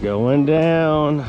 Going down.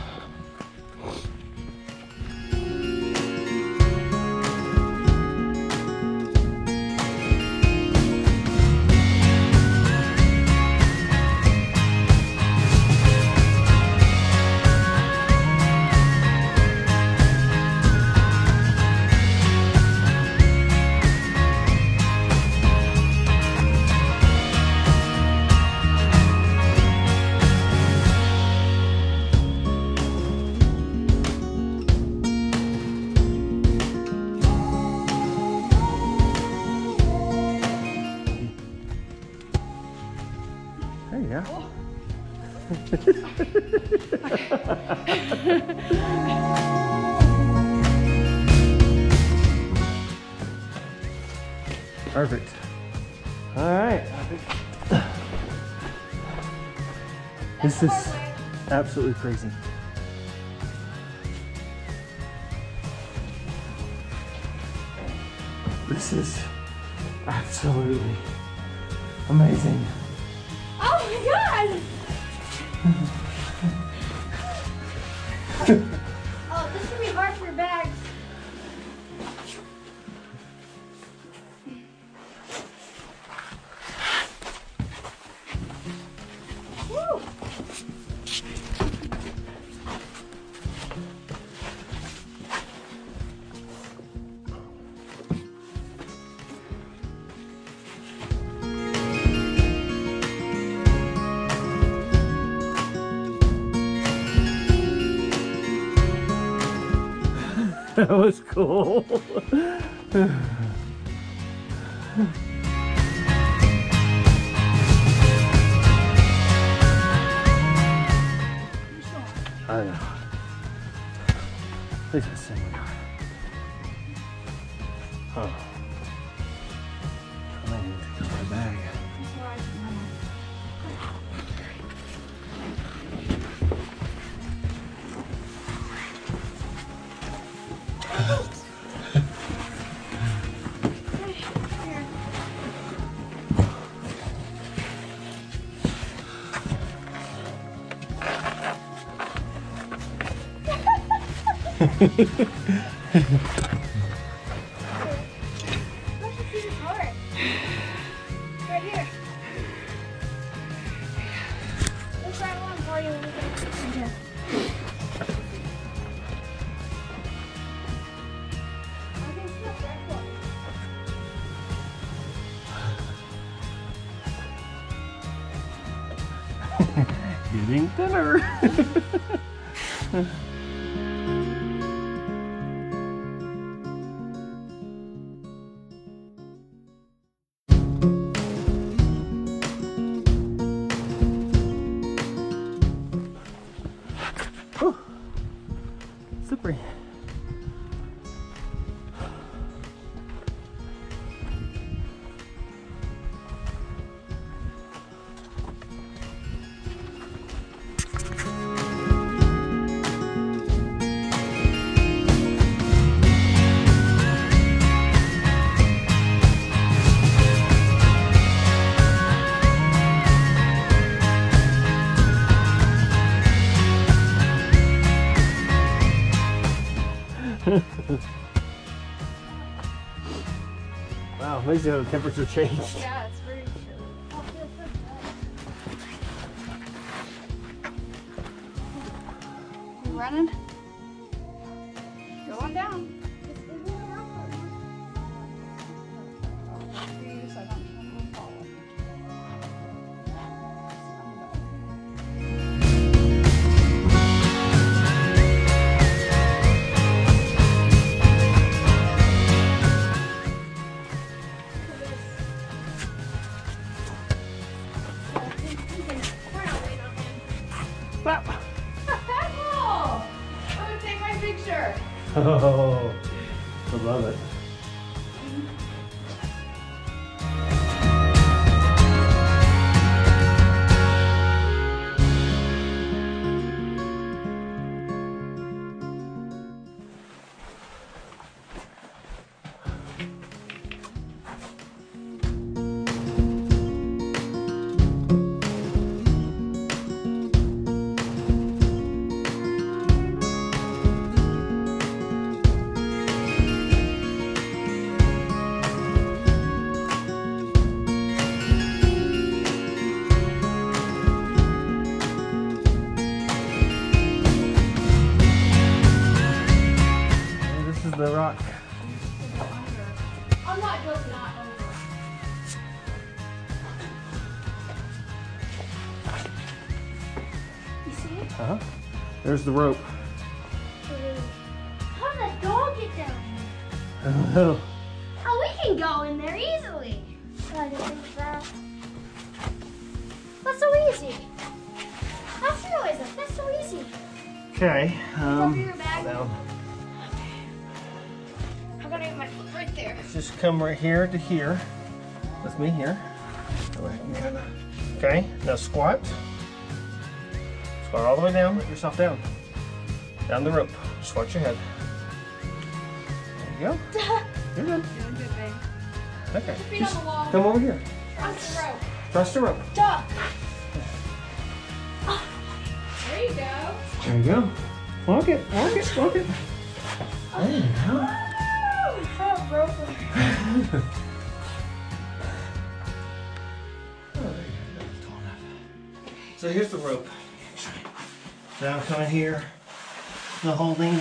Yeah. Perfect. All right. This is absolutely crazy. This is absolutely amazing. Oh my god! Oh, this should be hard for your bags. Woo! That was cool. I know. This is similar. Oh. I might need to take my bag. Right here. Let's try one for you. Okay. Getting thinner. Whew. Slippery. Wow, amazing how the temperature changed. Yeah, it's very chilly. Oh, it feels so good. You running? Go on down. Oh, I love it. Uh-huh. There's the rope. How did the dog get down I don't know. Oh, we can go in there easily. I didn't think that. That's so easy. That's realize that. That's so easy. Okay. Over your bag. Down. I'm gonna get my foot right there. Just come right here to here. With me here. Okay. Now squat. Squat all the way down. Let yourself down. Down the rope. Squat your head. There you go. You're good. Doing good, babe. Okay. Feet Just on the wall. come over here. Trust the rope. Trust the rope. Duh. There you go. There you go. Walk it. Walk it. Walk it. There you go. Oh, rope. So here's the rope. Now come in here. The holding.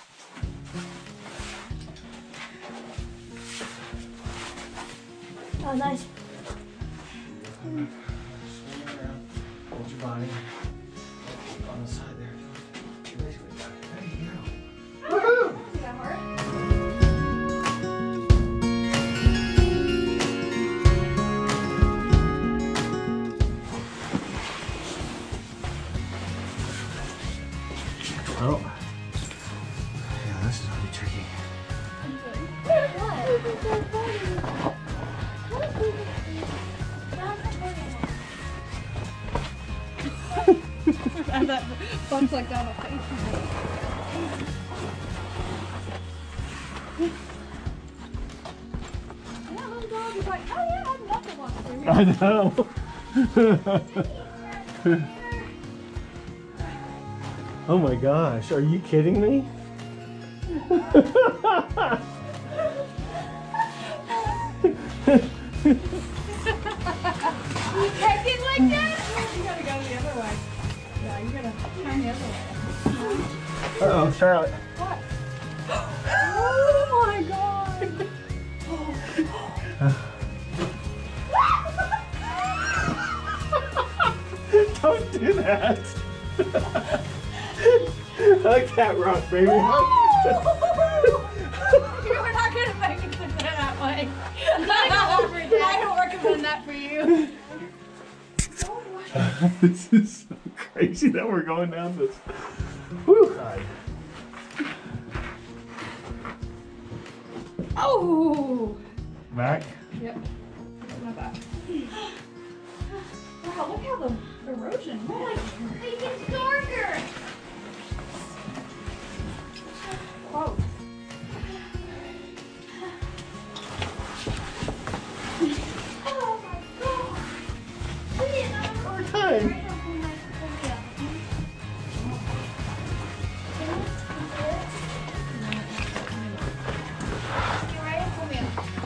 Oh, nice. Swing around. Hold your body on the side there. You basically got it. There you go. Woohoo! Isn't that hard? Oh. Yeah, this is gonna be tricky. And that bumps like down the face. And that little dog is like, oh yeah, I'd love to walk through here. I know. Oh my gosh, are you kidding me? You take it like that? You gotta go the other way. Yeah, you gotta turn the other way. Uh-oh, Charlotte. What? Oh my god! Don't do that. Like that rock, baby. You're not gonna make it to that way. I don't recommend that for you. This is so crazy that we're going down this. Whew. Oh! Back. Yep. My back. Wow, look how the erosion. It gets darker. Oh. Oh my god. Wait, another Time. right up on my phobia. You're right up on me.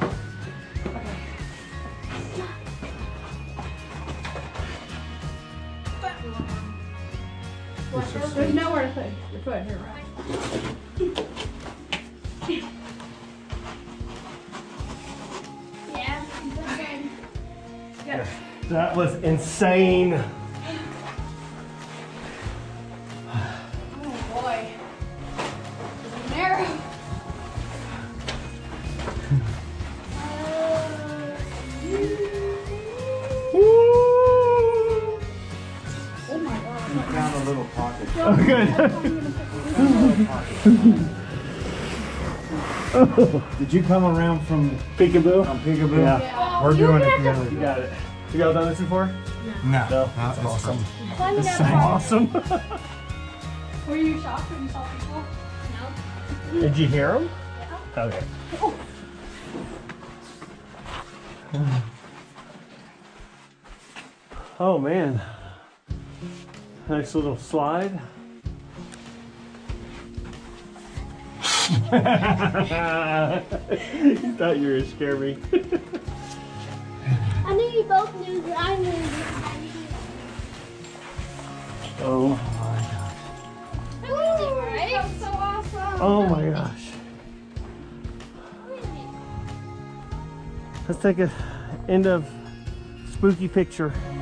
There's nowhere to put your foot here, right? Yeah, okay. Yeah. That was insane. Oh boy. Narrow. Oh my god. You found a little pocket. Oh, good. Did you come around from Peekaboo? Peekaboo? Yeah. Yeah. We're doing it You together. got it. You guys done this before? No, No. that's Awesome. Climbing This is up so hard. awesome. Were you shocked when you saw people? No. Did you hear them? Okay. Oh man. Nice little slide. You thought you were gonna scare me. I knew you both knew that I knew that. Oh my gosh. Easy, right? That's so awesome. Oh my gosh. Let's take a end of spooky picture.